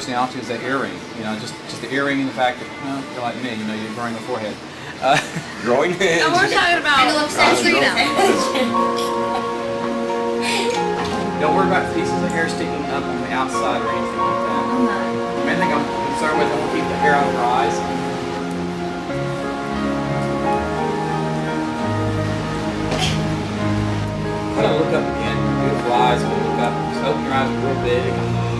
Personality is that earring, you know, just the earring and the fact that, you know, you're like me, you know, you're growing a forehead. Growing head. And we're talking about Don't worry about pieces of hair sticking up on the outside or anything like that. I'm not. The main thing I'm concerned with, I want to keep the hair out of her eyes. Kind of look up again, beautiful eyes, when you look up, just open your eyes real big.